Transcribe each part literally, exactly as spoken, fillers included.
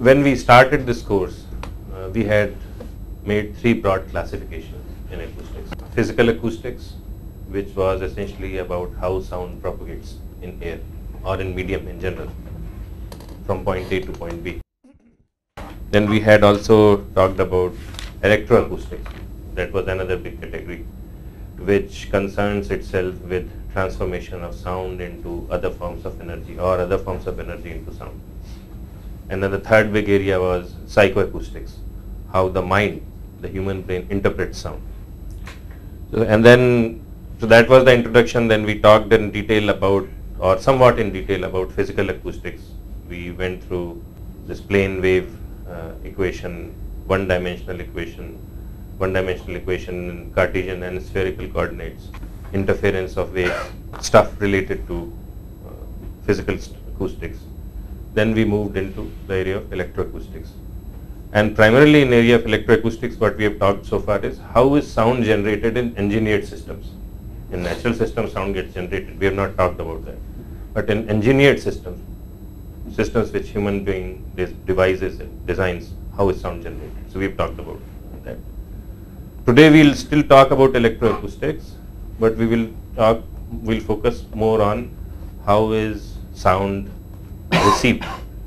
when we started this course, uh, we had made three broad classifications in acoustics. Physical acoustics, which was essentially about how sound propagates in air or in medium in general from point A to point B. Then we had also talked about electroacoustics. That was another big category, which concerns itself with transformation of sound into other forms of energy or other forms of energy into sound. And then the third big area was psychoacoustics, how the mind, the human brain interprets sound. So, and then, so that was the introduction. Then we talked in detail about, or somewhat in detail about physical acoustics. We went through this plane wave uh, equation, one dimensional equation, one dimensional equation in Cartesian and spherical coordinates, interference of waves, stuff related to uh, physical acoustics. Then we moved into the area of electroacoustics. And primarily in area of electroacoustics, what we have talked so far is how is sound generated in engineered systems. In natural systems, sound gets generated. We have not talked about that. But in engineered systems, systems which human being devises and designs, how is sound generated. So we have talked about that. Today we will still talk about electroacoustics, but we will talk, we'll focus more on how is sound received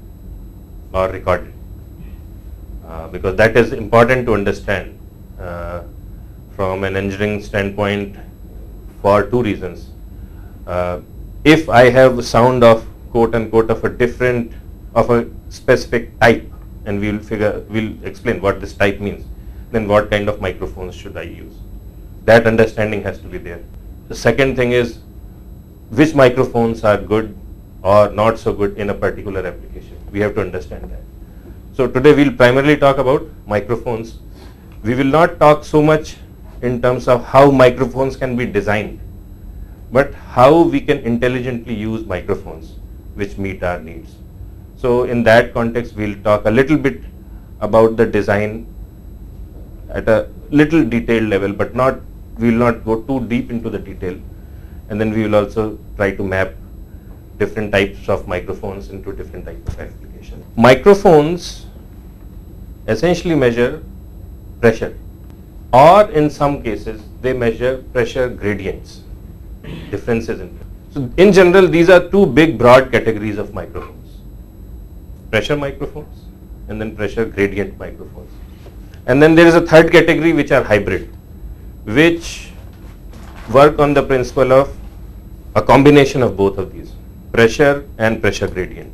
or recorded, uh, because that is important to understand uh, from an engineering standpoint for two reasons. Uh, if I have sound of quote unquote of a different, of a specific type, and we will figure, we'll explain what this type means, then what kind of microphones should I use? That understanding has to be there. The second thing is which microphones are good or not so good in a particular application. We have to understand that. So today we'll primarily talk about microphones. We will not talk so much in terms of how microphones can be designed, but how we can intelligently use microphones which meet our needs. So in that context, we'll talk a little bit about the design at a little detailed level, but not, we will not go too deep into the detail. And then we will also try to map different types of microphones into different types of applications. Microphones essentially measure pressure, or in some cases they measure pressure gradients, differences in. So in general, these are two big broad categories of microphones: pressure microphones and then pressure gradient microphones. And then there is a third category which are hybrid, which work on the principle of a combination of both of these, pressure and pressure gradient.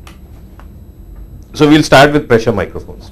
So we'll start with pressure microphones.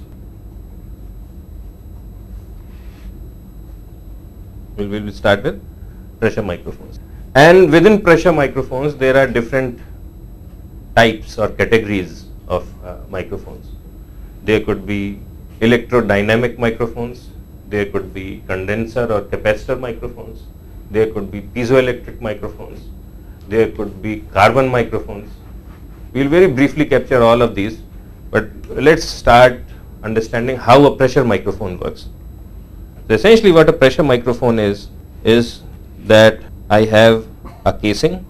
We'll, we'll start with pressure microphones. And within pressure microphones, there are different types or categories of uh, microphones. There could be electrodynamic microphones, there could be condenser or capacitor microphones, there could be piezoelectric microphones, there could be carbon microphones. We will very briefly capture all of these, but let's start understanding how a pressure microphone works. So essentially what a pressure microphone is, is that I have a casing,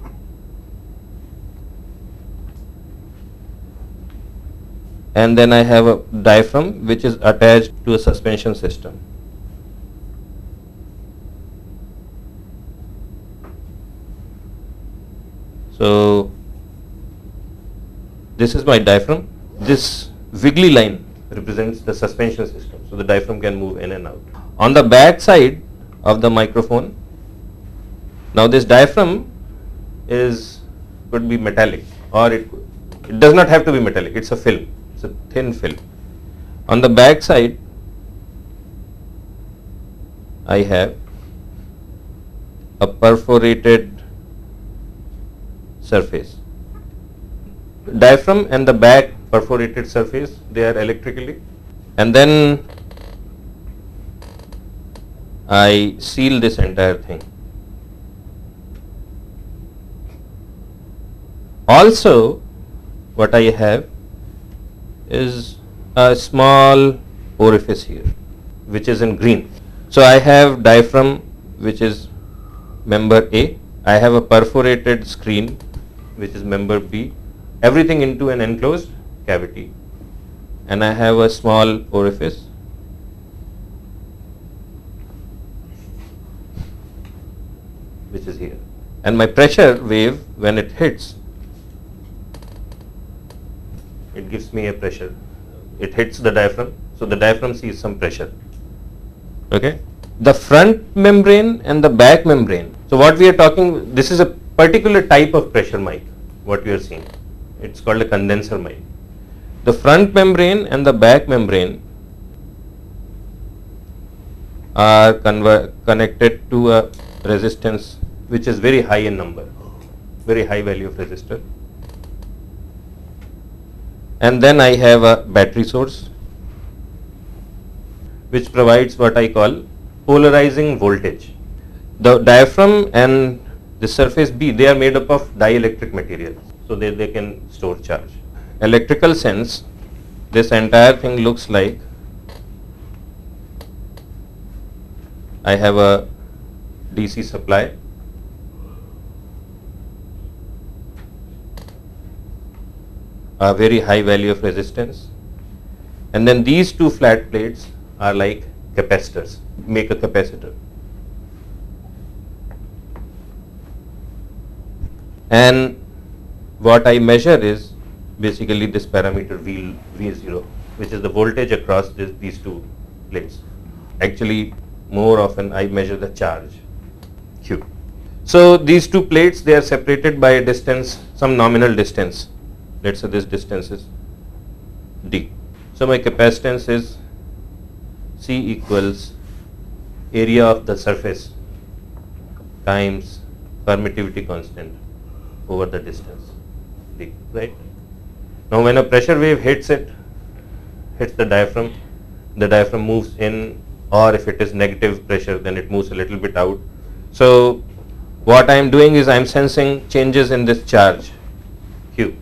and then I have a diaphragm which is attached to a suspension system. So this is my diaphragm. This wiggly line represents the suspension system, so the diaphragm can move in and out. On the back side of the microphone, now this diaphragm is could be metallic, or it it does not have to be metallic. It's a film. It's a thin film. On the back side, I have a perforated surface. Diaphragm and the back perforated surface, they are electrically, and then I seal this entire thing. Also, what I have is a small orifice here, which is in green. So I have diaphragm, which is member A. I have a perforated screen, which is member B. Everything into an enclosed cavity. and I have a small orifice which is here, and my pressure wave, when it hits, it gives me a pressure. It hits the diaphragm, so the diaphragm sees some pressure. Okay. The front membrane and the back membrane. So what we are talking, this is a particular type of pressure mic, what we are seeing. It's called a condenser mic. The front membrane and the back membrane are connected to a resistance which is very high in number, very high value of resistor. And then I have a battery source which provides what I call polarizing voltage. The diaphragm and the surface B, they are made up of dielectric material, so they, they can store charge. Electrical sense, this entire thing looks like I have a D C supply, a very high value of resistance, and then these two flat plates are like capacitors, make a capacitor. And what I measure is basically this parameter V, V zero, which is the voltage across this, these two plates. Actually, more often I measure the charge, Q. So these two plates, they are separated by a distance, some nominal distance. Let's say this distance is D. So my capacitance is C equals area of the surface times permittivity constant over the distance D, right? Now when a pressure wave hits it, hits the diaphragm, the diaphragm moves in, or if it is negative pressure, then it moves a little bit out. So what I am doing is I am sensing changes in this charge Q,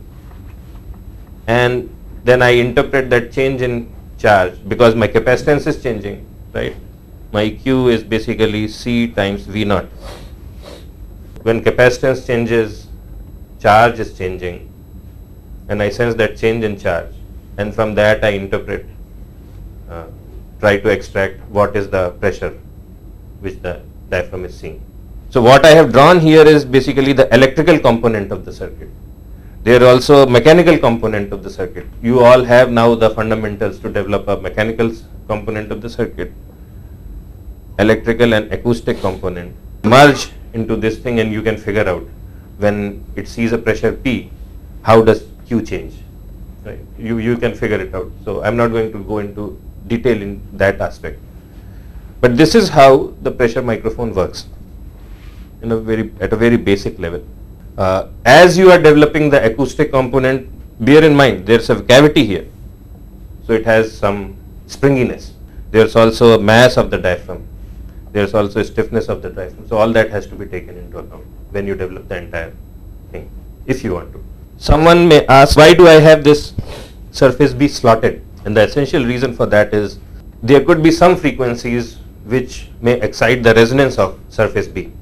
and then I interpret that change in charge because my capacitance is changing, right? My Q is basically C times V naught. When capacitance changes, charge is changing, and I sense that change in charge, and from that I interpret, uh, try to extract what is the pressure which the diaphragm is seeing. So what I have drawn here is basically the electrical component of the circuit. There are also mechanical component of the circuit. You all have now the fundamentals to develop a mechanical component of the circuit, electrical and acoustic component. Merge into this thing and you can figure out when it sees a pressure P, how does Q change, right? You, you can figure it out. So I'm not going to go into detail in that aspect. But this is how the pressure microphone works in a very, at a very basic level. Uh, as you are developing the acoustic component, bear in mind there's a cavity here, so it has some springiness. There's also a mass of the diaphragm. There's also a stiffness of the diaphragm. So all that has to be taken into account when you develop the entire thing, if you want to. Someone may ask, why do I have this surface B slotted? And the essential reason for that is there could be some frequencies which may excite the resonance of surface B.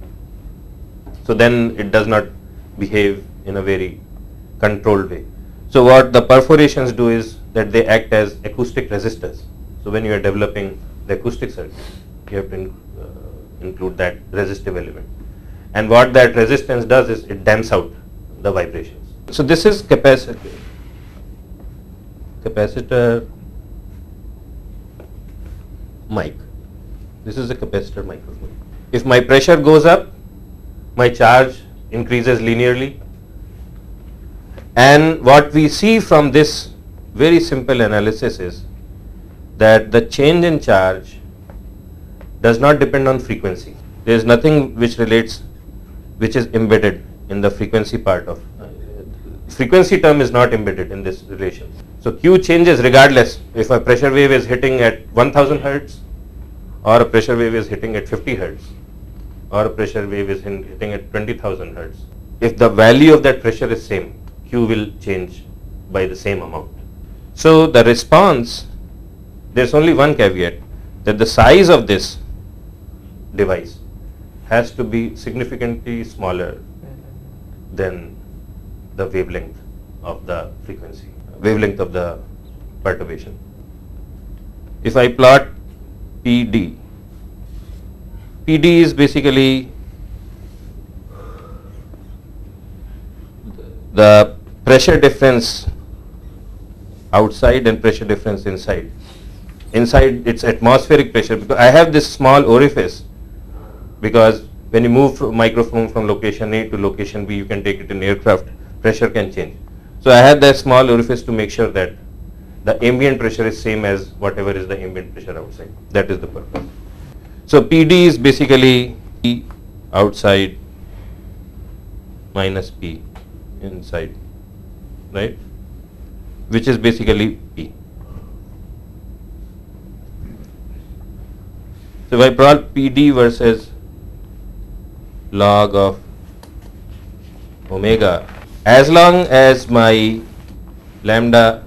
So then it does not behave in a very controlled way. So what the perforations do is that they act as acoustic resistors. So when you are developing the acoustic circuit, you have to in, uh, include that resistive element. And what that resistance does is it damps out the vibrations. So this is capacitor, capacitor mic. This is a capacitor microphone. If my pressure goes up, my charge increases linearly, and what we see from this very simple analysis is that the change in charge does not depend on frequency. There is nothing which relates, which is embedded in the frequency part of, uh, frequency term is not embedded in this relation. So Q changes regardless if a pressure wave is hitting at one thousand hertz or a pressure wave is hitting at fifty hertz. Or a pressure wave is in, hitting at twenty thousand hertz. If the value of that pressure is same, Q will change by the same amount. So the response, there's only one caveat, that the size of this device has to be significantly smaller than the wavelength of the frequency, wavelength of the perturbation. If I plot P D, P D is basically the pressure difference outside and pressure difference inside. Inside it's atmospheric pressure, because I have this small orifice, because when you move from microphone from location A to location B, you can take it in aircraft, pressure can change. So I have that small orifice to make sure that the ambient pressure is same as whatever is the ambient pressure outside. That is the purpose. So P D is basically P outside minus P inside, right? Which is basically P. So if I plot P D versus log of omega, as long as my lambda,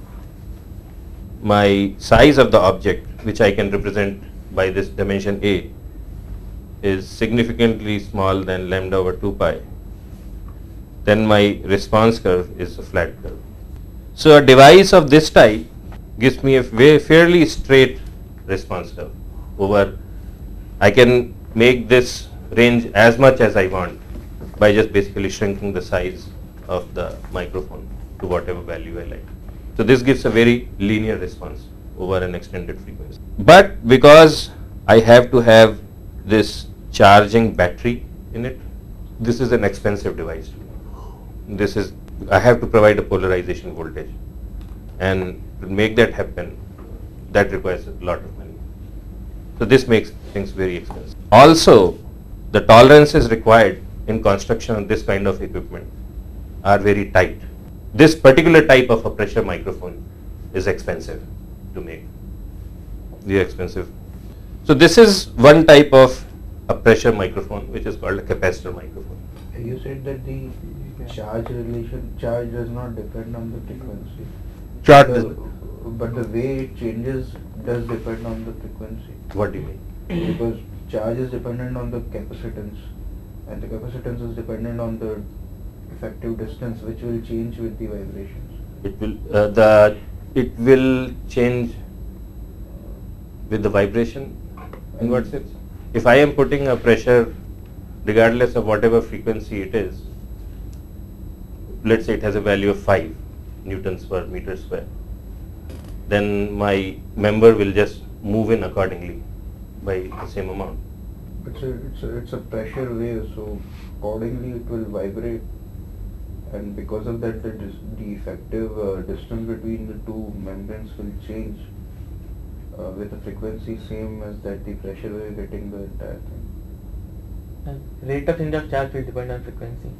my size of the object, which I can represent by this dimension A, is significantly small than lambda over two pi, then my response curve is a flat curve. So a device of this type gives me a very fairly straight response curve over, I can make this range as much as I want by just basically shrinking the size of the microphone to whatever value I like. So this gives a very linear response over an extended frequency. But because I have to have this charging battery in it, this is an expensive device. This is, I have to provide a polarization voltage, and to make that happen, that requires a lot of money. So this makes things very expensive. Also, the tolerances required in construction of this kind of equipment are very tight. This particular type of a pressure microphone is expensive to make, very expensive. So this is one type of a pressure microphone, which is called a capacitor microphone. You said that the charge relation, charge does not depend on the frequency. Charge The- does- but the way it changes does depend on the frequency. What do you mean? Because charge is dependent on the capacitance, and the capacitance is dependent on the effective distance, which will change with the vibrations. It will uh, the it will change with the vibration. In what sense? If I am putting a pressure, regardless of whatever frequency it is, let's say it has a value of five newtons per meter square, then my member will just move in accordingly by the same amount. It's a, it's a, it's a pressure wave, so accordingly it will vibrate, and because of that the, dis the effective uh, distance between the two membranes will change uh, with a frequency same as that the pressure wave getting the entire thing. And rate of change of charge will depend on frequency.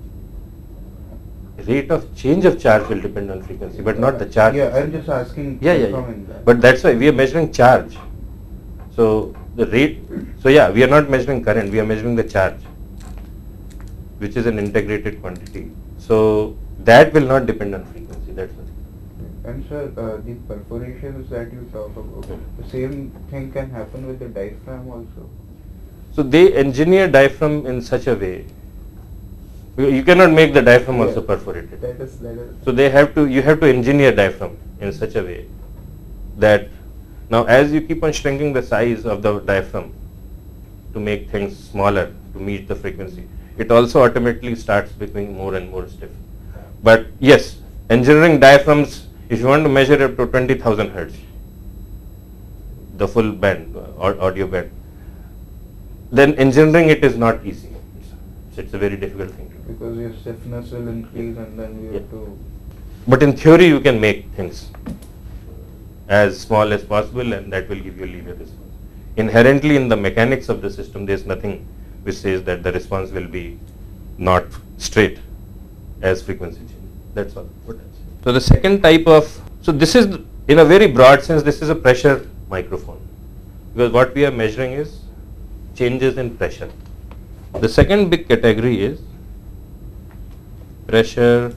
Rate of change of charge will depend on frequency, but not the charge. Yeah, I'm just asking. Yeah, yeah, yeah. confirming that. But that's why we are measuring charge. So the rate, so yeah, we are not measuring current, we are measuring the charge, which is an integrated quantity. So that will not depend on frequency, that's what. And sir, uh, the perforations that you talk about, the same thing can happen with the diaphragm also. So they engineer diaphragm in such a way, you you cannot make the diaphragm also Yeah. perforated. That is that is. So they have to, you have to engineer diaphragm in such a way that now as you keep on shrinking the size of the diaphragm to make things smaller to meet the frequency, it also automatically starts becoming more and more stiff. But yes, engineering diaphragms, if you want to measure up to twenty thousand hertz, the full band, uh, audio band, then engineering it is not easy. It's, it's a very difficult thing to do. Because your stiffness will increase, and then we have Yeah. to. But in theory, you can make things as small as possible, and that will give you a linear response. Inherently in the mechanics of the system, there is nothing which says that the response will be not straight as frequency change. That's all. What else? So the second type of, so this is, in a very broad sense, this is a pressure microphone, because what we are measuring is changes in pressure. The second big category is pressure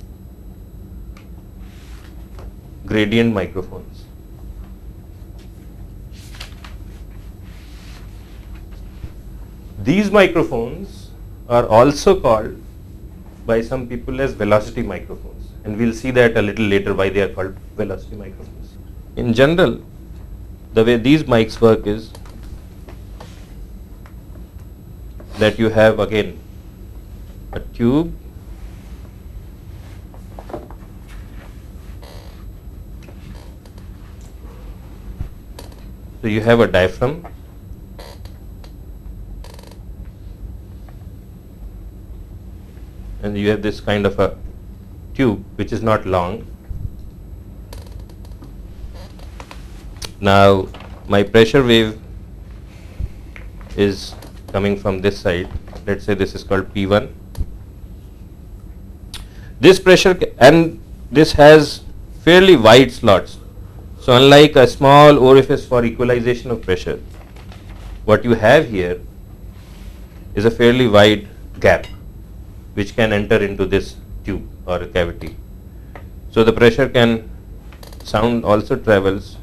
gradient microphones. These microphones are also called by some people as velocity microphones. and we'll see that a little later why they are called velocity microphones. In general, the way these mics work is that you have again a tube so you have a diaphragm and you have this kind of a tube which is not long. Now my pressure wave is coming from this side. Let's say this is called P one. This pressure ca- and this has fairly wide slots. So unlike a small orifice for equalization of pressure, what you have here is a fairly wide gap which can enter into this tube or a cavity. So the pressure can, sound also travels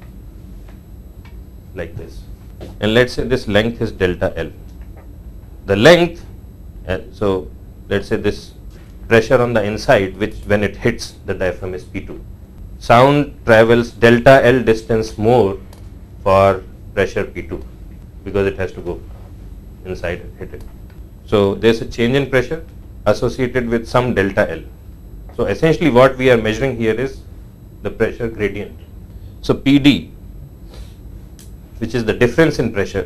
like this. And let's say this length is delta L. The length, uh, so let's say this pressure on the inside, which when it hits the diaphragm is P two. Sound travels delta L distance more for pressure P two because it has to go inside and hit it. So there's a change in pressure associated with some delta L. So essentially what we are measuring here is the pressure gradient. So P D, which is the difference in pressure,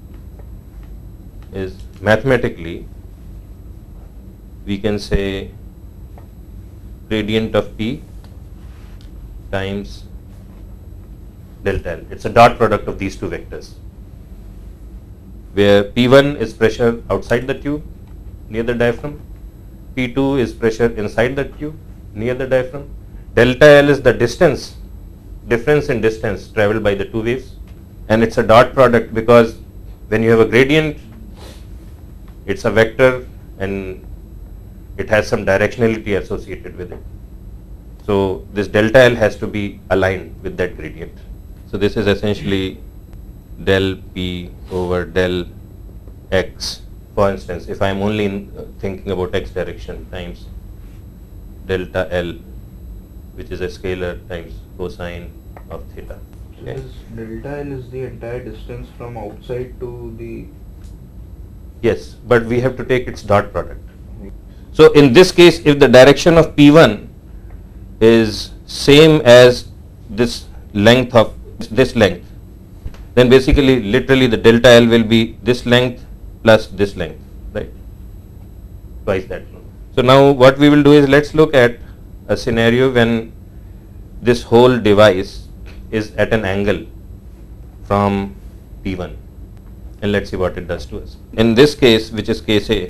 is mathematically we can say gradient of P times delta L. It's a dot product of these two vectors, where P one is pressure outside the tube near the diaphragm, P two is pressure inside the tube near the diaphragm, delta L is the distance, difference in distance traveled by the two waves, and it's a dot product because when you have a gradient, it's a vector and it has some directionality associated with it. So this delta L has to be aligned with that gradient. So this is essentially del P over del X. For instance, if I am only in, uh, thinking about X direction times delta L, which is a scalar, times cosine of theta. So this delta L is the entire distance from outside to the. Yes, but we have to take its dot product. So in this case, if the direction of P one is same as this length of this length, then basically literally the delta L will be this length plus this length, right? Twice that long. So now what we will do is, let's look at a scenario when this whole device is at an angle from P one, and let's see what it does to us. In this case, which is case A,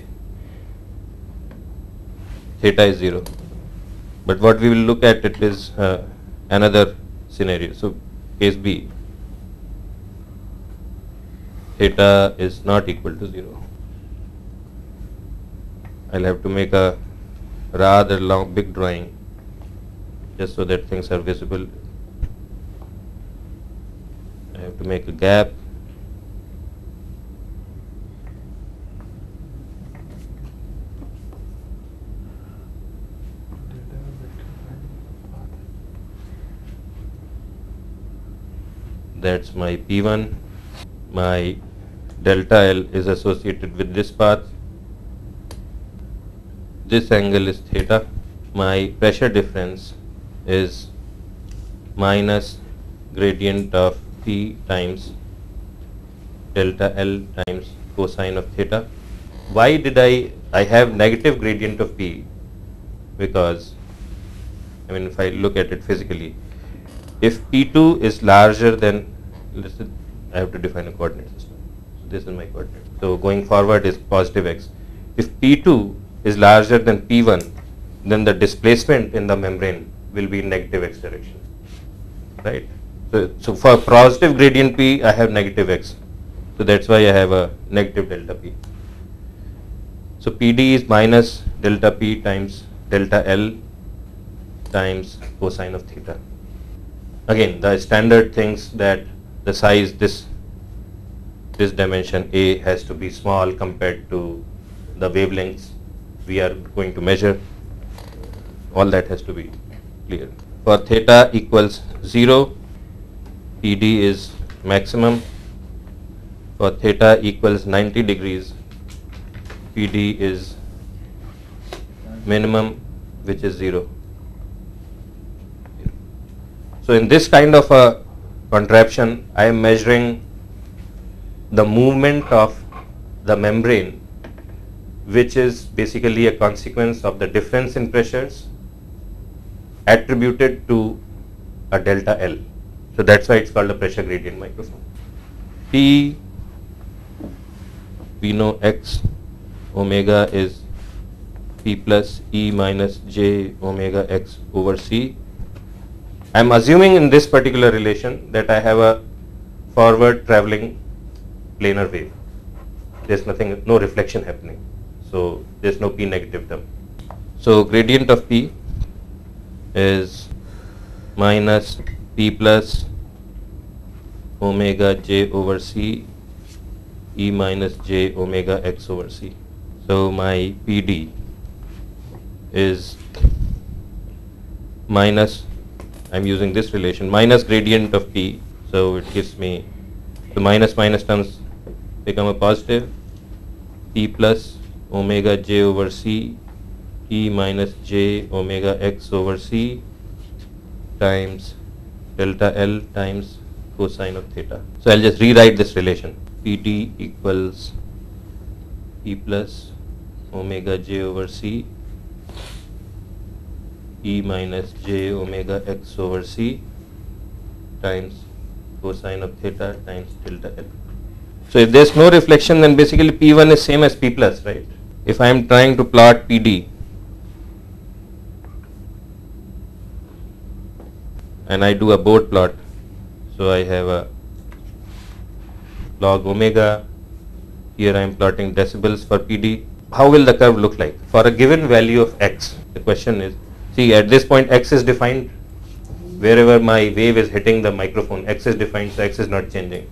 theta is zero, but what we will look at it is uh, another scenario. So case B, theta is not equal to zero. I'll have to make a rather long big drawing just so that things are visible. I have to make a gap. That's my P one. My delta L is associated with this path. This angle is theta. My pressure difference is minus gradient of P times delta L times cosine of theta. Why did I, I have negative gradient of P? Because, I mean, if I look at it physically, if P two is larger than, let's say, I have to define a coordinate system. So this is my coordinate. So going forward is positive x. If P two is larger than P one, then the displacement in the membrane will be in negative x direction, right? So, so for positive gradient P, I have negative x. So that's why I have a negative delta P. So P D is minus delta P times delta L times cosine of theta. Again, the standard things that the size, this this dimension A has to be small compared to the wavelengths we are going to measure. all that has to be clear. For theta equals zero, P D is maximum. For theta equals ninety degrees, P D is minimum, which is zero. So in this kind of a contraption, I am measuring the movement of the membrane, which is basically a consequence of the difference in pressures attributed to a delta L. So that's why it's called a pressure gradient microphone. P, we know X omega is P plus E minus J omega X over C. I am assuming in this particular relation that I have a forward traveling planar wave. There's nothing, no reflection happening. So there's no P negative term. So gradient of P is minus P plus omega J over C E minus J omega X over C. So my P D is minus, I'm using this relation, minus gradient of P. So it gives me, the minus minus terms become a positive, P plus omega J over C E minus J omega X over C times delta L times cosine of theta. So I'll just rewrite this relation. P D equals P plus omega J over C E minus J omega X over C times cosine of theta times delta L. So if there's no reflection, then basically P one is same as P plus, right? If I am trying to plot P D and I do a Bode plot, so I have a log omega, here I am plotting decibels for P D. How will the curve look like? For a given value of X, the question is, see at this point X is defined, wherever my wave is hitting the microphone, X is defined, so X is not changing.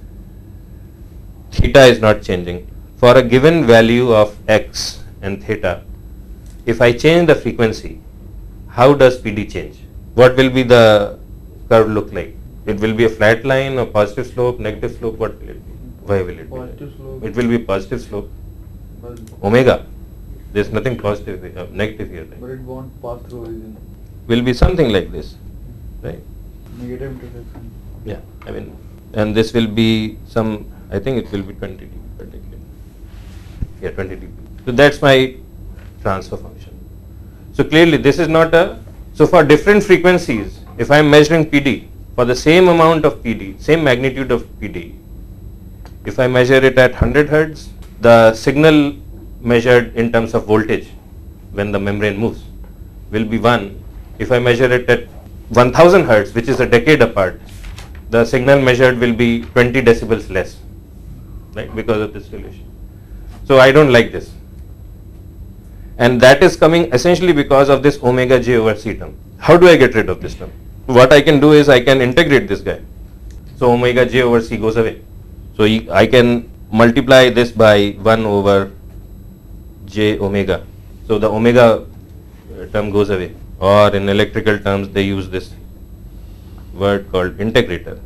Theta is not changing. For a given value of X and theta, if I change the frequency, how does P D change? What will be the curve look like? It will be a flat line or positive slope, negative slope, what will it be? Why will it Positive be? slope. It will be positive slope. But, Omega. There's nothing positive, uh, negative here. Right? but it won't pass through origin. Will be something like this, right? Negative intersection. Yeah, I mean, and this will be some, I think it will be twenty dB particularly. Yeah, twenty dB. So that's my transfer function. So clearly this is not a, so for different frequencies, if I am measuring P D, for the same amount of P D, same magnitude of P D, if I measure it at one hundred hertz, the signal measured in terms of voltage when the membrane moves will be one. If I measure it at one thousand hertz, which is a decade apart, the signal measured will be twenty decibels less, right, because of this relation. So I don't like this. And that is coming essentially because of this omega J over C term. How do I get rid of this term? What I can do is I can integrate this guy. So omega J over C goes away. So I can multiply this by one over J omega. So the omega term goes away. Or in electrical terms they use this word called integrator.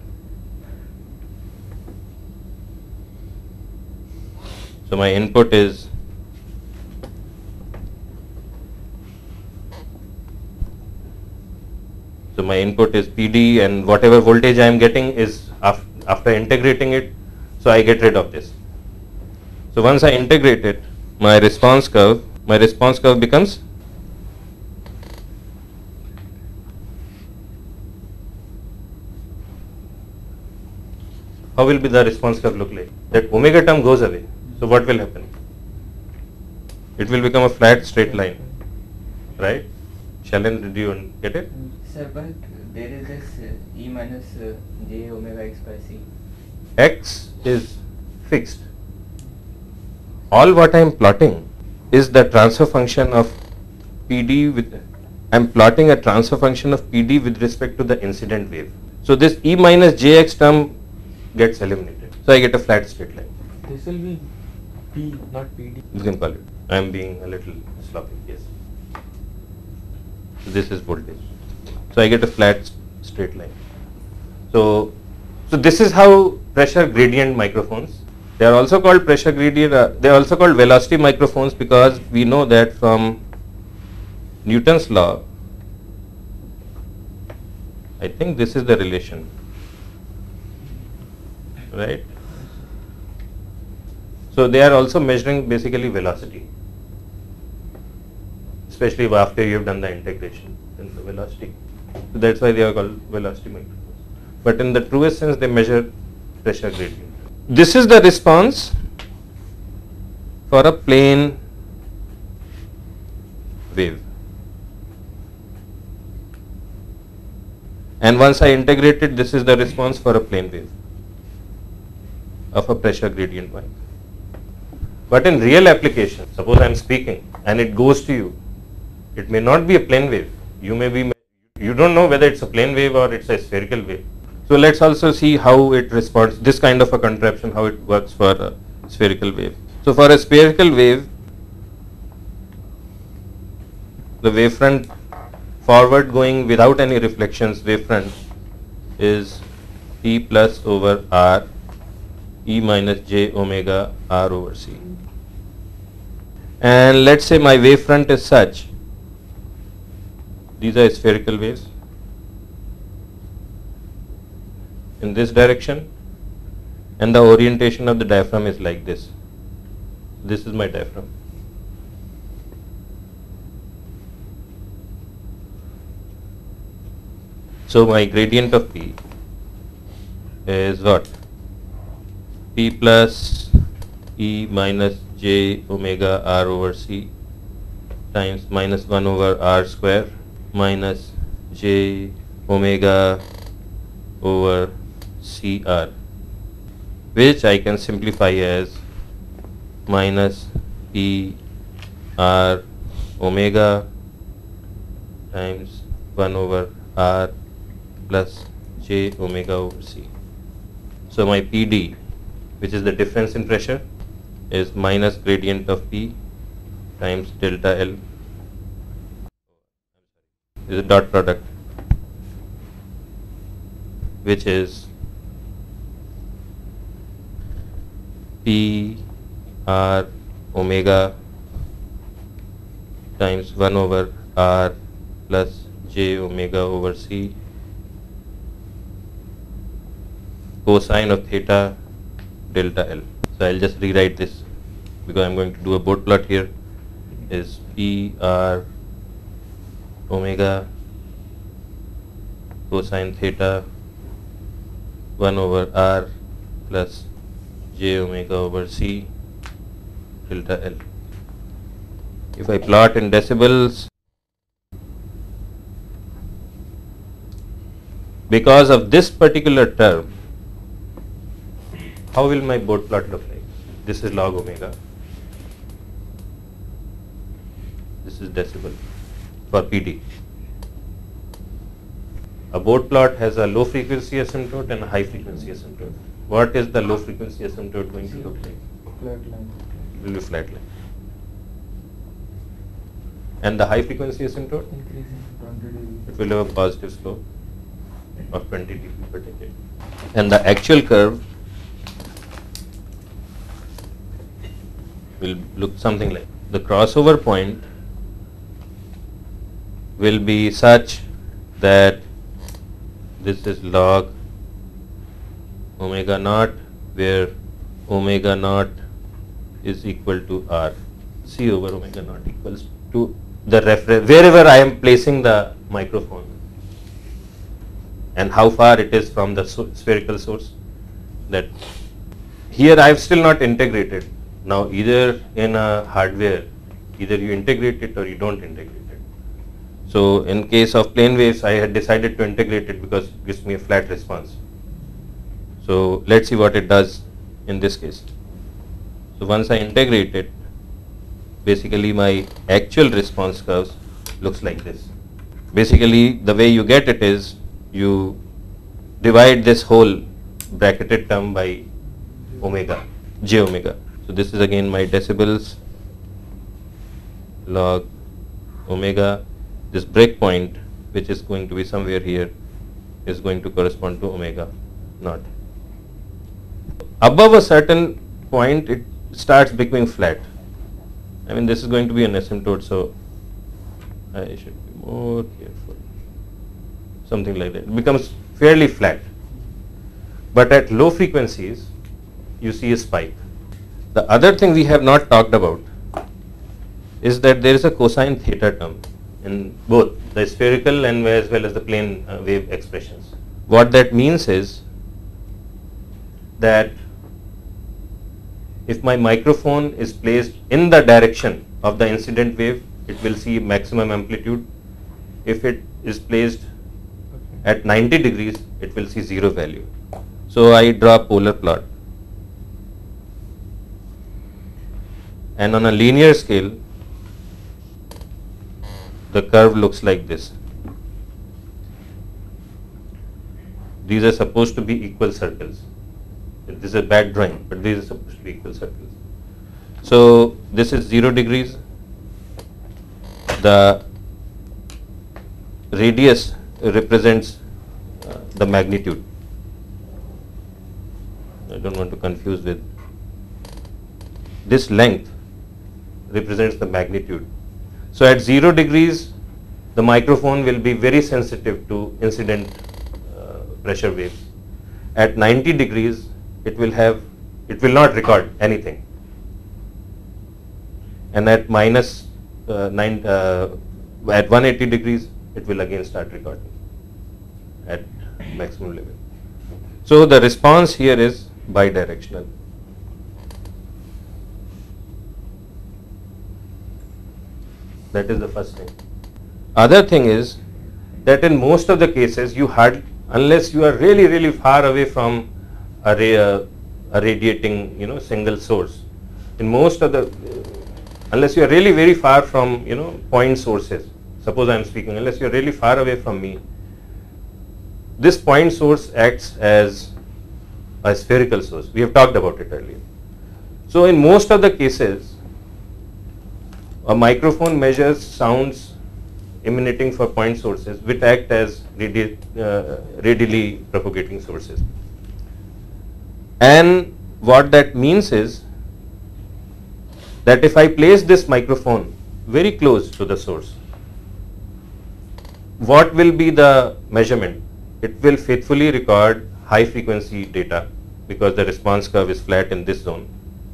So my input is so my input is P D, and whatever voltage I am getting is af after integrating it, so I get rid of this. So once I integrate it, my response curve, my response curve becomes how will be the response curve look like? That omega term goes away. So what will happen? It will become a flat straight line, right? Shalin, did you get it? Sir, but there is this uh, E minus uh, J omega X by C. X is fixed. All what I am plotting is the transfer function of P D with, I am plotting a transfer function of P D with respect to the incident wave. So this E minus J X term gets eliminated. So I get a flat straight line. This will be P, not P D. You can call it. I am being a little sloppy, yes. So this is voltage. So I get a flat straight line. So, so this is how pressure gradient microphones. They are also called pressure gradient. Uh, they are also called velocity microphones because we know that from Newton's law. I think this is the relation, right? So they are also measuring basically velocity, especially after you have done the integration in the velocity. So that's why they are called velocity microphones. But in the truest sense, they measure pressure gradient. This is the response for a plane wave. And once I integrate it, this is the response for a plane wave of a pressure gradient mic. But in real application, suppose I am speaking and it goes to you, it may not be a plane wave. You may be, you don't know whether it's a plane wave or it's a spherical wave. So let's also see how it responds, this kind of a contraption, how it works for a spherical wave. So for a spherical wave, the wavefront forward going without any reflections wavefront is E plus over R, E minus j omega R over C. And let's say my wavefront is such, these are spherical waves in this direction, and the orientation of the diaphragm is like this. This is my diaphragm. So my gradient of P is what? P plus E minus j omega R over C times minus one over R square minus j omega over C R, which I can simplify as minus P R omega times one over R plus j omega over C. So my P D, which is the difference in pressure, is minus gradient of P times delta L, is a dot product, which is P R omega times one over R plus j omega over C cosine of theta delta L. So I'll just rewrite this because I'm going to do a board plot here. Is P R omega cosine theta one over R plus j omega over C delta L. If I plot in decibels, because of this particular term, how will my board plot look like? This is log omega. This is decibel for P D. A board plot has a low frequency asymptote and a high frequency asymptote. What is the low frequency asymptote going to look like? Flat line. It will be flat line. And the high frequency asymptote? Increasing. twenty dB. It will have a positive slope of twenty dB per decade. And the actual curve will look something like the crossover point will be such that this is log omega naught, where omega naught is equal to R. C over omega naught equals to the reference wherever I am placing the microphone and how far it is from the so spherical source. That here I have still not integrated. Now either in a hardware, either you integrate it or you don't integrate it. So in case of plane waves, I had decided to integrate it because it gives me a flat response. So let's see what it does in this case. So once I integrate it, basically my actual response curves looks like this. Basically the way you get it is you divide this whole bracketed term by omega, j omega. So this is again my decibels log omega this break point, which is going to be somewhere here, is going to correspond to omega naught. Above a certain point, it starts becoming flat. I mean, this is going to be an asymptote, so I should be more careful. Something like that. It becomes fairly flat. But at low frequencies, you see a spike. The other thing we have not talked about is that there is a cosine theta term in both the spherical and as well as the plane uh, wave expressions. What that means is that if my microphone is placed in the direction of the incident wave, it will see maximum amplitude. If it is placed at ninety degrees, it will see zero value. So I draw a polar plot. And on a linear scale, the curve looks like this. These are supposed to be equal circles. This is a bad drawing, but these are supposed to be equal circles. So this is zero degrees. The radius represents uh, the magnitude. I don't want to confuse with this length represents the magnitude. So at zero degrees, the microphone will be very sensitive to incident uh, pressure waves. At ninety degrees, it will have, it will not record anything. And at minus uh, nine, uh, at one hundred eighty degrees, it will again start recording at maximum level. So the response here is bidirectional. That is the first thing. Other thing is that in most of the cases, you hard, unless you are really, really far away from a, ra a radiating, you know, single source. In most of the, unless you are really very far from, you know, point sources. Suppose I am speaking, unless you are really far away from me, this point source acts as a spherical source. We have talked about it earlier. So in most of the cases, a microphone measures sounds emanating for point sources which act as radi uh, radially propagating sources. And what that means is that if I place this microphone very close to the source, what will be the measurement? It will faithfully record high frequency data because the response curve is flat in this zone.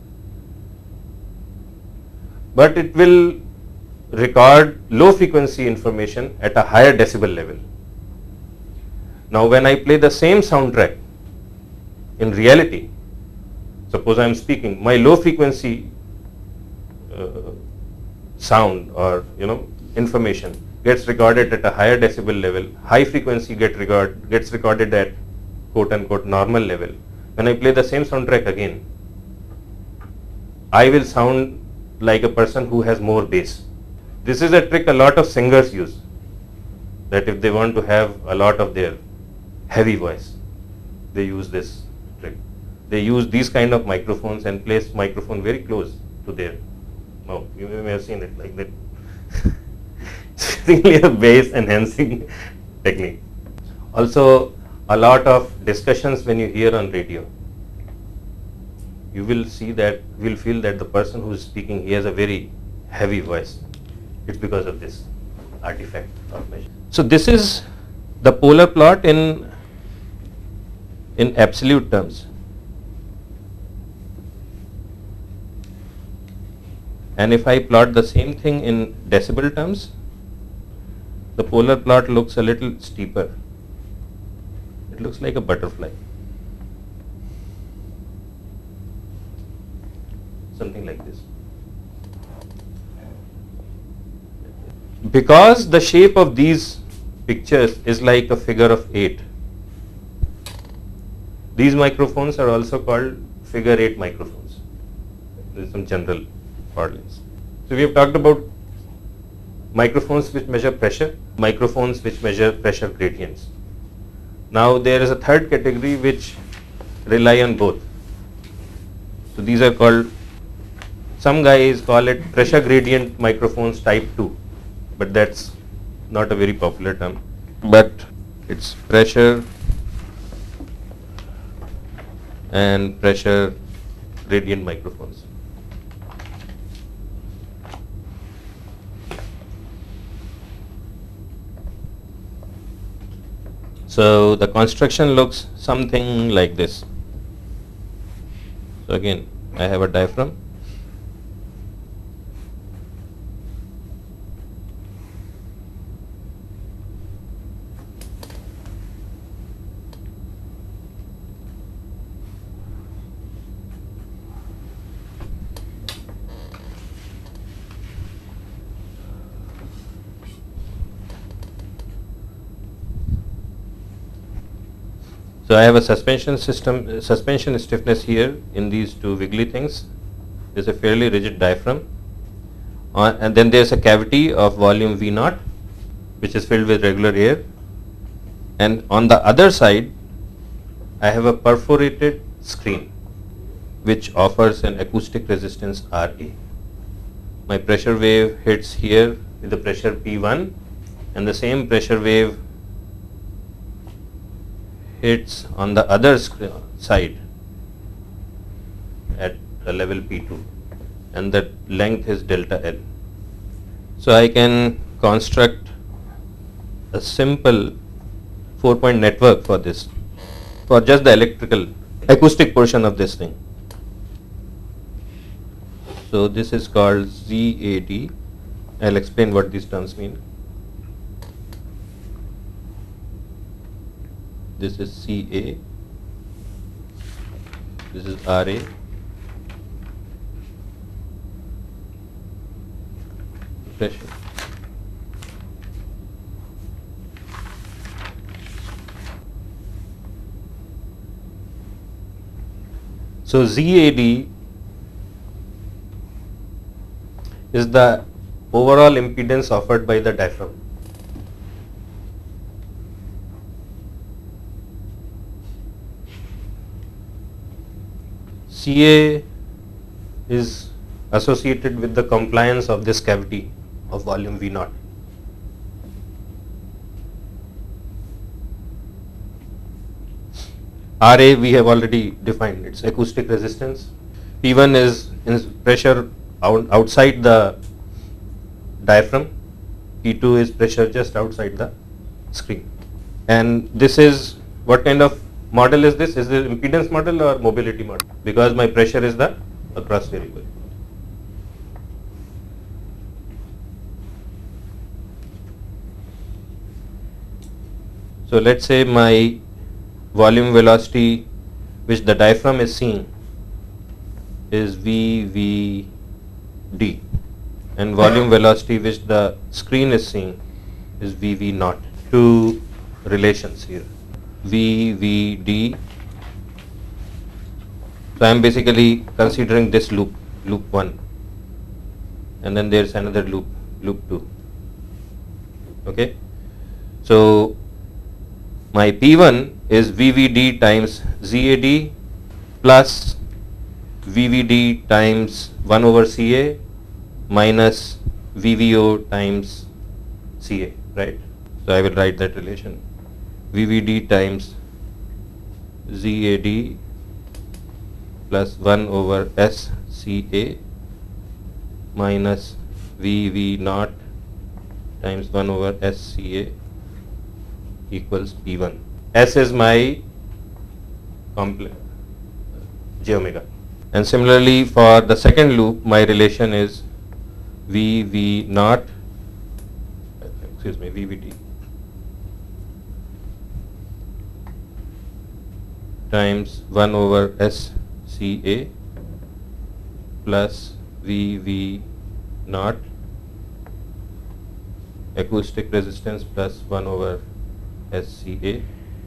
But it will record low frequency information at a higher decibel level. Now when I play the same soundtrack, in reality, suppose I am speaking, my low frequency uh, sound or, you know, information gets recorded at a higher decibel level, high frequency get record, gets recorded at quote unquote normal level. When I play the same soundtrack again, I will sound like a person who has more bass. This is a trick a lot of singers use, that if they want to have a lot of their heavy voice, they use this trick. They use these kind of microphones and place microphone very close to their mouth. You may have seen it like that. It's really a bass enhancing technique. Also, a lot of discussions when you hear on radio, you will see that, you will feel that the person who is speaking, he has a very heavy voice. It's because of this artifact of measure. So this is the polar plot in, in absolute terms. And if I plot the same thing in decibel terms, the polar plot looks a little steeper. It looks like a butterfly. Something like this. Because the shape of these pictures is like a figure of eight, these microphones are also called figure eight microphones. There is some general parlance. So we have talked about microphones which measure pressure, microphones which measure pressure gradients. Now there is a third category which rely on both. So these are called, some guys call it pressure gradient microphones type two, but that's not a very popular term, but it's pressure and pressure gradient microphones. So the construction looks something like this. So again, I have a diaphragm. So I have a suspension system, uh, suspension stiffness here in these two wiggly things. There's a fairly rigid diaphragm, uh, and then there's a cavity of volume V naught, which is filled with regular air. And on the other side, I have a perforated screen, which offers an acoustic resistance R A. My pressure wave hits here with the pressure P one, and the same pressure wave hits on the other side at a level P two, and that length is delta L. So I can construct a simple four point network for this, for just the electrical acoustic portion of this thing. So this is called Z A D. I'll explain what these terms mean. This is C A, this is R A, pressure. So Z A D is the overall impedance offered by the diaphragm. C A is associated with the compliance of this cavity of volume V naught. R A we have already defined, it's acoustic resistance. P one is in pressure out, outside the diaphragm. P two is pressure just outside the screen. And this is what kind of model is this? Is it impedance model or mobility model? Because my pressure is the across variable. So let's say my volume velocity which the diaphragm is seeing is V V D, and volume velocity which the screen is seeing is V V naught. Two relations here. V V D. So I am basically considering this loop, loop one, and then there's another loop, loop two. Okay. So my P one is V V D times Z A D plus V V D times one over C A minus V V O times C A, right? So I will write that relation. V V D times Z A D plus one over S C A minus V V naught times one over S C A equals P one. S is my complex j omega. And similarly for the second loop, my relation is V V naught, excuse me, V V D times one over S C A plus V V naught acoustic resistance plus one over S C A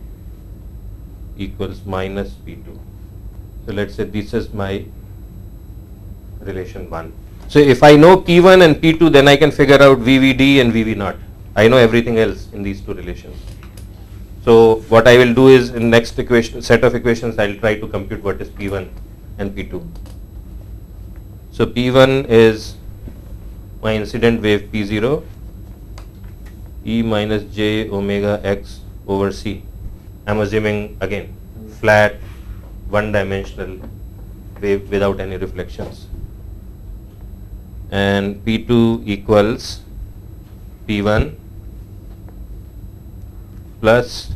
equals minus P two. So let's say this is my relation one. So if I know P one and P two, then I can figure out V V D and V V naught. I know everything else in these two relations. So what I will do is in next equation set of equations I will try to compute what is P one and P two. So P one is my incident wave P zero E minus j omega x over c. I'm assuming again flat one dimensional wave without any reflections. And P two equals P one plus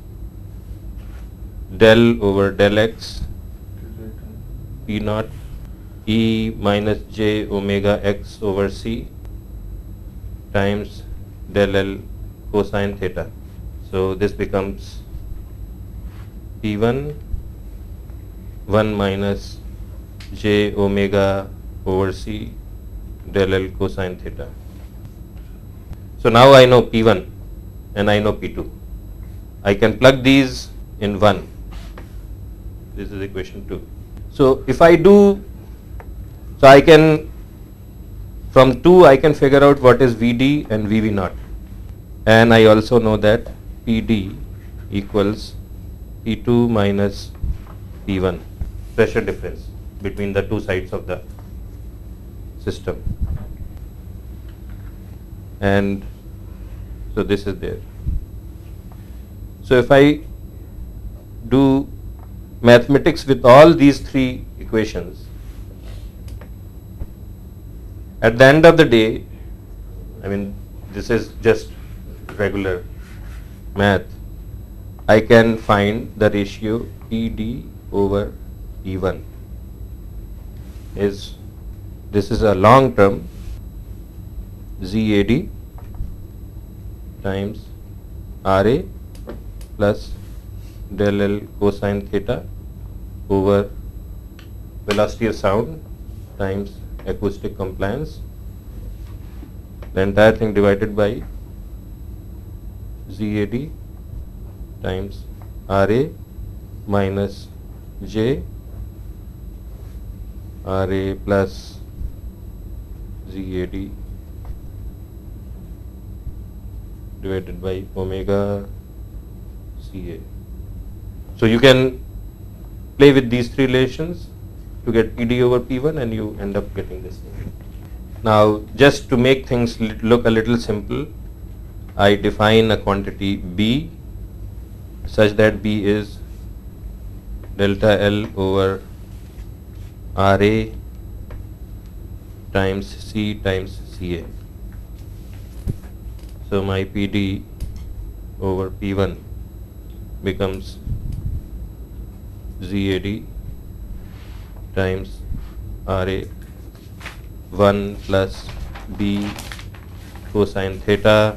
del over del x P naught E minus j omega x over c times del L cosine theta. So this becomes P one one minus j omega over c del L cosine theta. So now I know P one and I know P two. I can plug these in one. This is equation two. So if I do, so I can, from two I can figure out what is V D and V V naught. And I also know that P D equals P two minus P one, pressure difference between the two sides of the system. And so this is there. So if I do mathematics with all these three equations, at the end of the day, I mean, this is just regular math, I can find the ratio P D over E one is, this is a long term Z A D times R A plus del L cosine theta over velocity of sound times acoustic compliance, the entire thing divided by Z A D times R A minus J R A plus Z A D divided by omega C A. So you can play with these three relations to get P D over P one and you end up getting this thing. Now just to make things look a little simple, I define a quantity B such that B is delta L over R A times C times C A. So my P D over P one becomes Z A D times R A one plus B cosine theta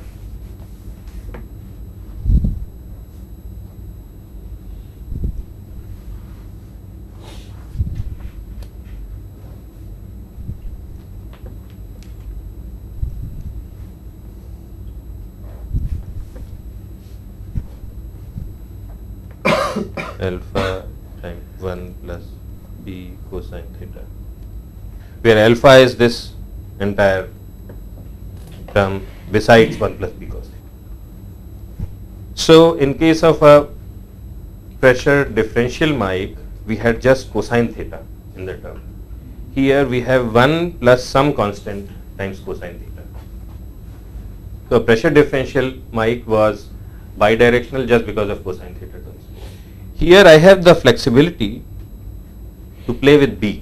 alpha times one plus B cosine theta, where alpha is this entire term besides one plus B cos theta. So in case of a pressure differential mic, we had just cosine theta in the term. Here we have one plus some constant times cosine theta. So pressure differential mic was bidirectional just because of cosine theta terms. Here I have the flexibility to play with B.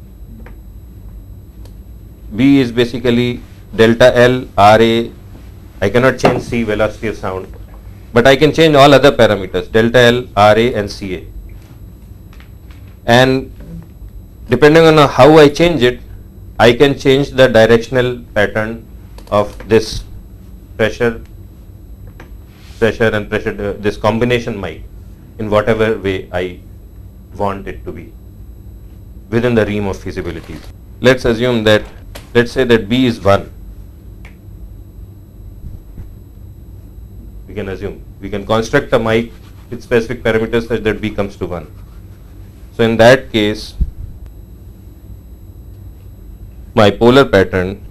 B is basically delta L, R A. I cannot change C, velocity of sound, but I can change all other parameters, delta L, R A and C A. And depending on how I change it, I can change the directional pattern of this pressure, pressure and pressure, uh, this combination mic in whatever way I want it to be within the realm of feasibility. Let's assume that, let's say that B is one. We can assume, we can construct a mic with specific parameters such that B comes to one. So in that case, my polar pattern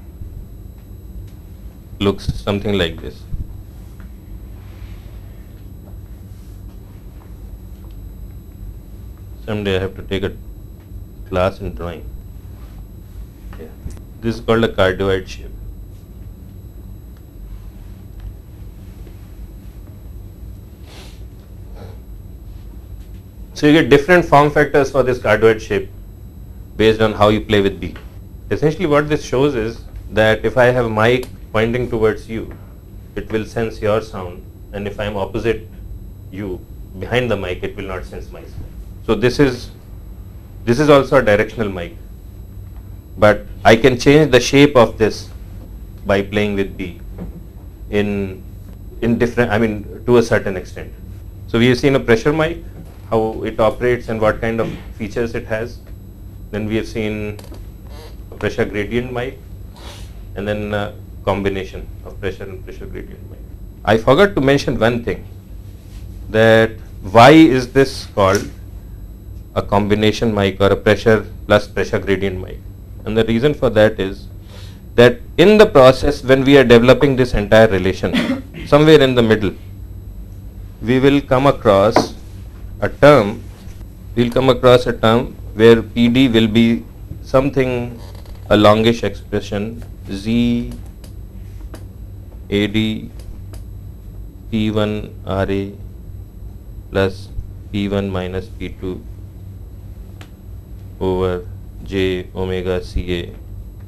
looks something like this. Someday I have to take a class in drawing. Yeah. This is called a cardioid shape. So you get different form factors for this cardioid shape based on how you play with B. Essentially what this shows is that if I have a mic pointing towards you, it will sense your sound, and if I am opposite you behind the mic, it will not sense my sound. So this is this is also a directional mic, but I can change the shape of this by playing with B in in different, I mean, to a certain extent. So we have seen a pressure mic, how it operates and what kind of features it has. Then we have seen a pressure gradient mic, and then a combination of pressure and pressure gradient mic. I forgot to mention one thing, that why is this called a combination mic or a pressure plus pressure gradient mic? And the reason for that is that in the process when we are developing this entire relation, somewhere in the middle, we will come across a term, we will come across a term where P D will be something, a longish expression, Z A D P one R A plus P one minus P two over J omega C A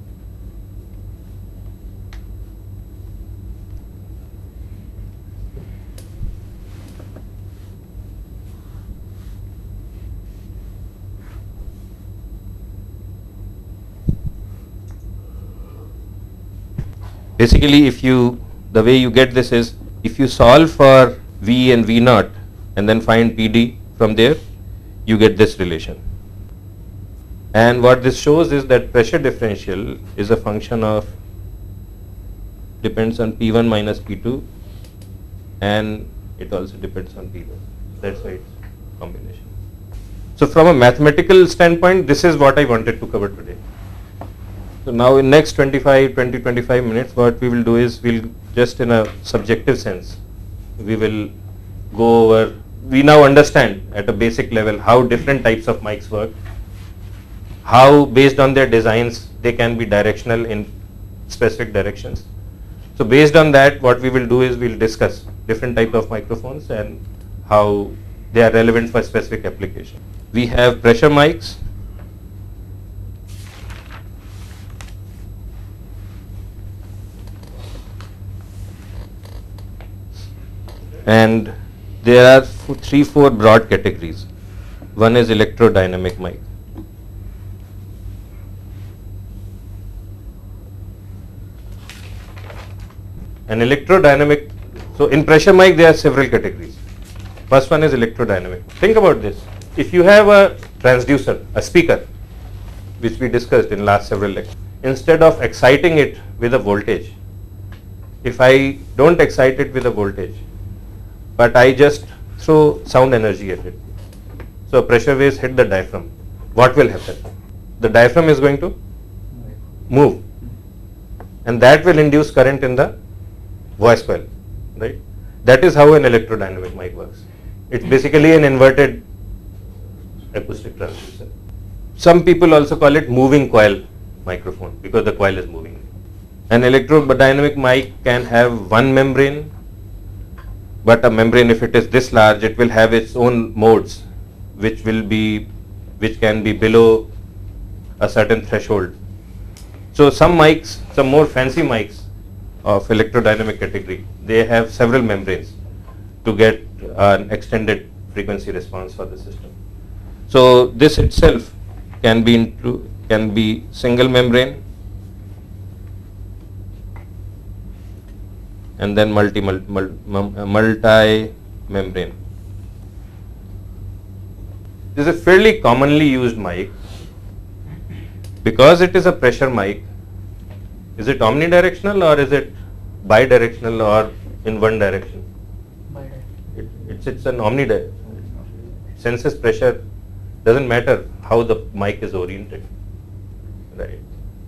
basically. If you, the way you get this is, if you solve for V and V naught and then find P D from there, you get this relation. And what this shows is that pressure differential is a function of, depends on P one minus P two, and it also depends on P one. That's why it's combination. So from a mathematical standpoint, this is what I wanted to cover today. So now in next twenty-five, twenty, twenty-five minutes, what we will do is, we'll just in a subjective sense, we will go over, we now understand at a basic level how different types of mics work, how based on their designs they can be directional in specific directions. So based on that, what we will do is, we'll discuss different types of microphones and how they are relevant for specific application. We have pressure mics, and there are three, four broad categories. One is electrodynamic mic. An electrodynamic, so in pressure mic there are several categories. First one is electrodynamic. Think about this. If you have a transducer, a speaker, which we discussed in last several lectures, instead of exciting it with a voltage, if I don't excite it with a voltage, but I just throw sound energy at it, so pressure waves hit the diaphragm, what will happen? The diaphragm is going to move, and that will induce current in the voice coil, right? That is how an electrodynamic mic works. It's basically an inverted acoustic transducer. Some people also call it moving coil microphone because the coil is moving. An electrodynamic mic can have one membrane, but a membrane, if it is this large, it will have its own modes, which will be, which can be below a certain threshold. So some mics, some more fancy mics of electrodynamic category, they have several membranes to get an extended frequency response for the system. So this itself can be into, can be single membrane and then multi multi, multi membrane. This is a fairly commonly used mic. Because it is a pressure mic, is it omnidirectional or is it bidirectional or in one direction? It, it's, it's an omnidirectional. It senses pressure, doesn't matter how the mic is oriented, right?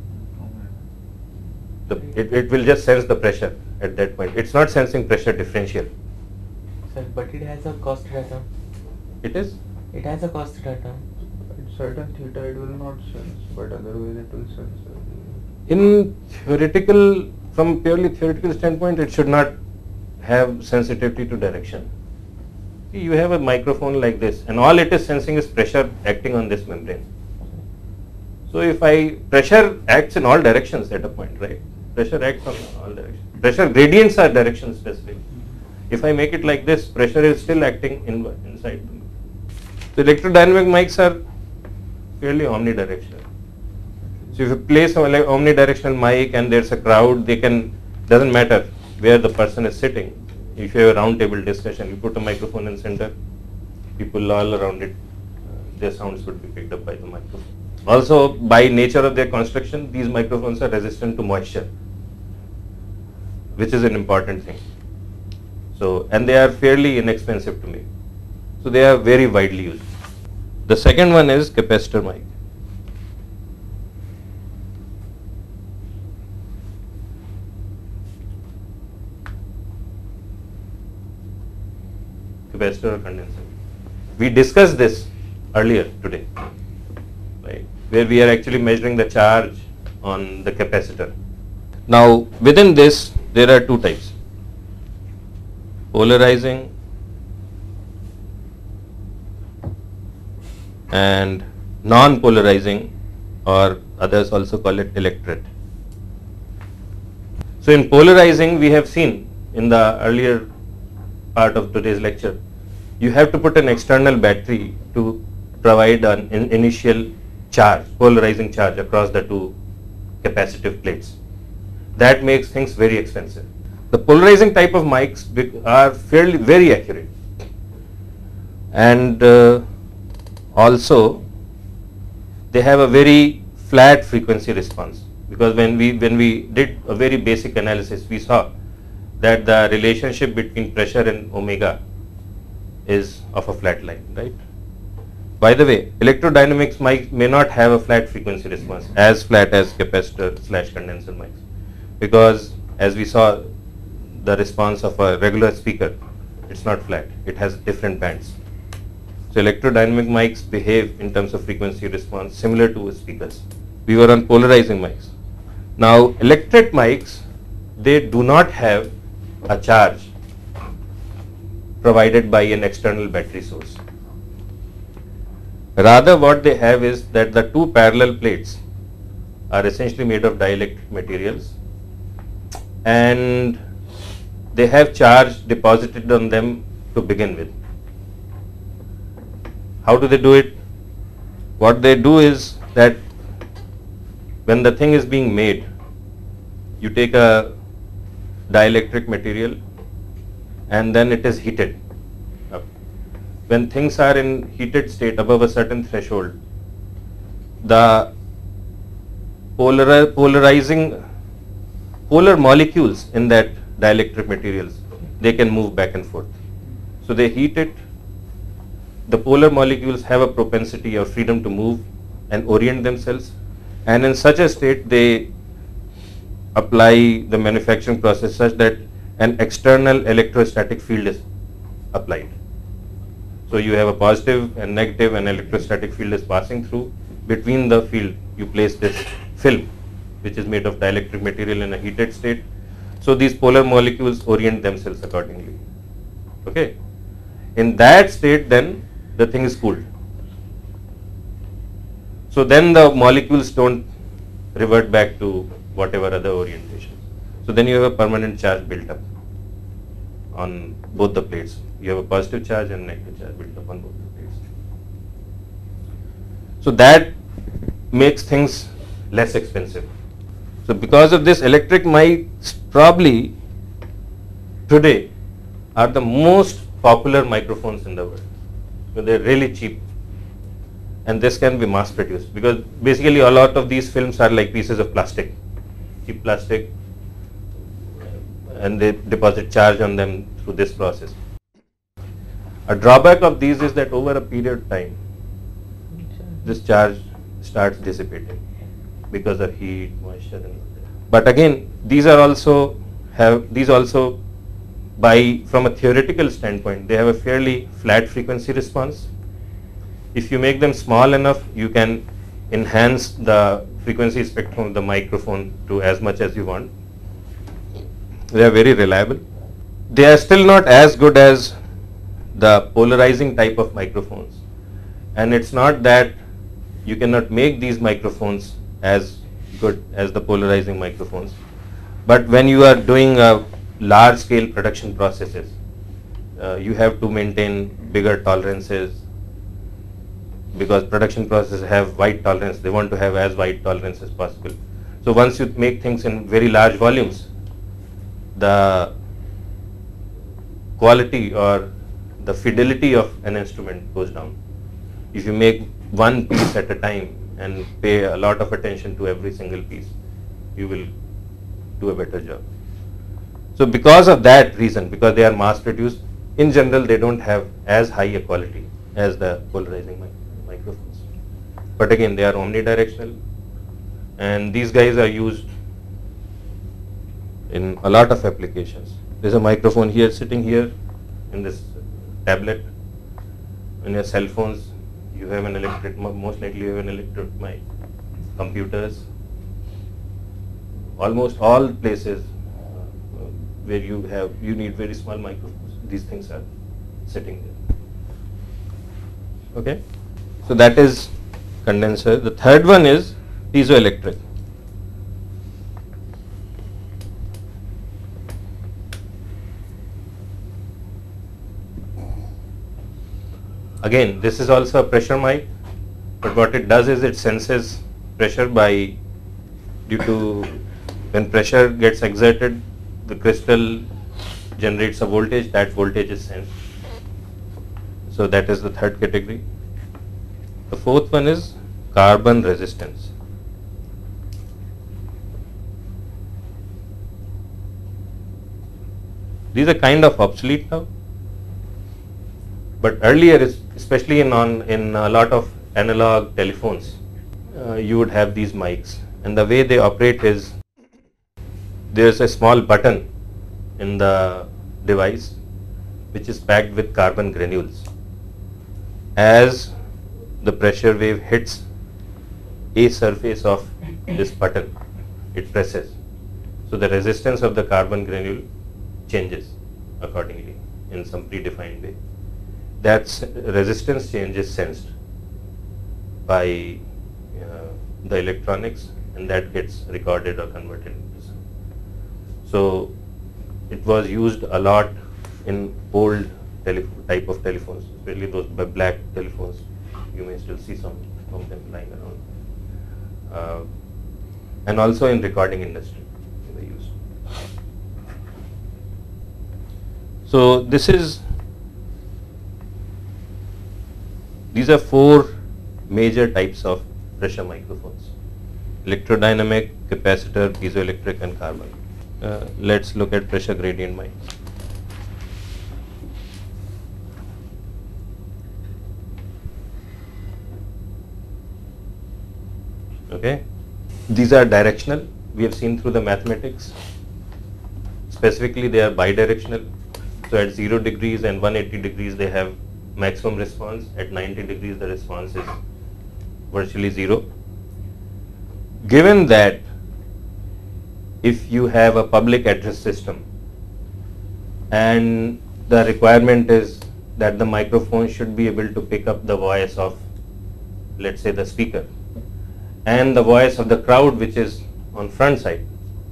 The, it, it will just sense the pressure at that point. It's not sensing pressure differential. Sir, but it has a cos theta term. It is? It has a cos theta term. At certain theta it will not sense, but otherwise it will sense. In theoretical, from purely theoretical standpoint, it should not have sensitivity to direction. You have a microphone like this, and all it is sensing is pressure acting on this membrane. So if I, pressure acts in all directions at a point, right? Pressure acts on all directions. Pressure gradients are direction specific. If I make it like this, pressure is still acting in, inside. The electrodynamic mics are fairly omnidirectional. So if you place an omnidirectional mic and there's a crowd, they can, doesn't matter where the person is sitting. If you have a round table discussion, you put a microphone in center, people all around it, uh, their sounds would be picked up by the microphone. Also, by nature of their construction, these microphones are resistant to moisture, which is an important thing. So, and they are fairly inexpensive to make. So they are very widely used. The second one is capacitor mic. Capacitor or condenser. We discussed this earlier today, right? Where we are actually measuring the charge on the capacitor. Now, within this, there are two types: polarizing and non-polarizing, or others also call it electret. So in polarizing, we have seen in the earlier part of today's lecture, you have to put an external battery to provide an in initial charge, polarizing charge across the two capacitive plates. That makes things very expensive. The polarizing type of mics are fairly very accurate, and uh, also they have a very flat frequency response, because when we when we did a very basic analysis, we saw that the relationship between pressure and omega is of a flat line, right? By the way, electrodynamics mics may not have a flat frequency response as flat as capacitor slash condenser mics, because as we saw, the response of a regular speaker, it's not flat, it has different bands. So electrodynamic mics behave in terms of frequency response similar to speakers. We were on polarizing mics. Now electret mics, they do not have a charge provided by an external battery source. Rather, what they have is that the two parallel plates are essentially made of dielectric materials, and they have charge deposited on them to begin with. How do they do it? What they do is that when the thing is being made, you take a dielectric material and then it is heated up. When things are in heated state above a certain threshold, the polar polarizing polar molecules in that dielectric materials, they can move back and forth. So they heat it. The polar molecules have a propensity or freedom to move and orient themselves, and in such a state they apply the manufacturing process such that an external electrostatic field is applied. So you have a positive and negative, and electrostatic field is passing through. Between the field you place this film, which is made of dielectric material in a heated state. So these polar molecules orient themselves accordingly. Okay. In that state, then the thing is cooled. So then the molecules don't revert back to whatever other orientation. So then you have a permanent charge built up on both the plates. You have a positive charge and negative charge built up on both the plates. So that makes things less expensive. So because of this, electric mics probably today are the most popular microphones in the world. So they're really cheap, and this can be mass produced, because basically a lot of these films are like pieces of plastic, cheap plastic, and they deposit charge on them through this process. A drawback of these is that over a period of time, this charge starts dissipating because of heat, moisture, and all that. But again, these are also have these also by from a theoretical standpoint, they have a fairly flat frequency response. If you make them small enough, you can enhance the frequency spectrum of the microphone to as much as you want. They are very reliable. They are still not as good as the polarizing type of microphones. And it's not that you cannot make these microphones as good as the polarizing microphones, but when you are doing a large scale production processes, uh, you have to maintain bigger tolerances, because production processes have wide tolerance. They want to have as wide tolerance as possible. So once you make things in very large volumes, the quality or the fidelity of an instrument goes down. If you make one piece at a time and pay a lot of attention to every single piece, you will do a better job. So because of that reason, because they are mass produced, in general they don't have as high a quality as the polarizing mic microphones. But again, they are omnidirectional, and these guys are used in a lot of applications. There's a microphone here, sitting here in this tablet. In your cell phones, you have an electric, most likely you have an electric mic. Computers, almost all places uh, where you have, you need very small microphones, these things are sitting there. Okay, so that is condenser. The third one is piezoelectric. Again, this is also a pressure mic, but what it does is it senses pressure by, due to when pressure gets exerted, the crystal generates a voltage, that voltage is sensed. So that is the third category. The fourth one is carbon resistance. These are kind of obsolete now, but earlier, especially in on in a lot of analog telephones, uh, you would have these mics, and the way they operate is there's a small button in the device which is packed with carbon granules. As the pressure wave hits a surface of this button, it presses. So the resistance of the carbon granule changes accordingly in some predefined way. That resistance change is sensed by uh, the electronics, and that gets recorded or converted into sound. So it was used a lot in old type of telephones, especially those black telephones. You may still see some of them lying around. Uh, and also in recording industry they were used. So this is These are four major types of pressure microphones: electrodynamic, capacitor, piezoelectric, and carbon. Uh, let's look at pressure gradient mics. Okay, these are directional. We have seen through the mathematics. Specifically, they are bidirectional. So at zero degrees and one hundred eighty degrees, they have maximum response. At ninety degrees, the response is virtually zero. Given that if you have a public address system and the requirement is that the microphone should be able to pick up the voice of, let's say, the speaker and the voice of the crowd which is on front side,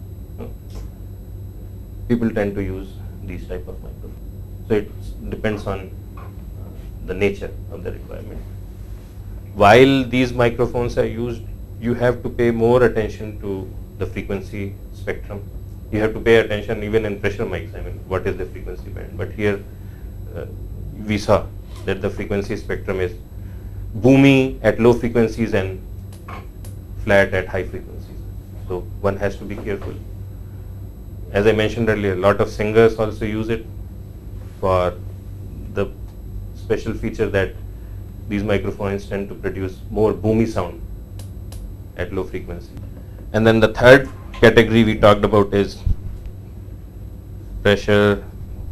people tend to use these type of microphones. So it depends on the nature of the requirement. While these microphones are used, you have to pay more attention to the frequency spectrum. You have to pay attention even in pressure mics. I mean, what is the frequency band? But here uh, we saw that the frequency spectrum is boomy at low frequencies and flat at high frequencies. So one has to be careful. As I mentioned earlier, a lot of singers also use it for the special feature that these microphones tend to produce more boomy sound at low frequency. And then the third category we talked about is pressure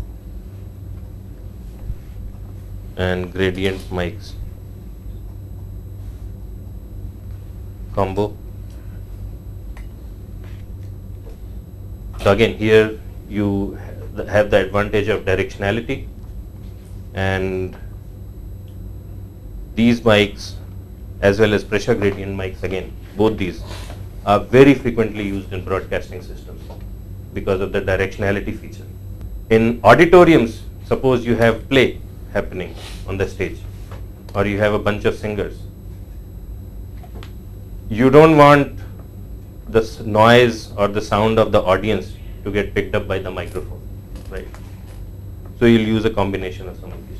and gradient mics combo. So again, here you have the advantage of directionality, and these mics as well as pressure gradient mics, again, both these are very frequently used in broadcasting systems because of the directionality feature. In auditoriums, suppose you have play happening on the stage or you have a bunch of singers, you don't want the s- noise or the sound of the audience to get picked up by the microphone, right? So you'll use a combination of some of these.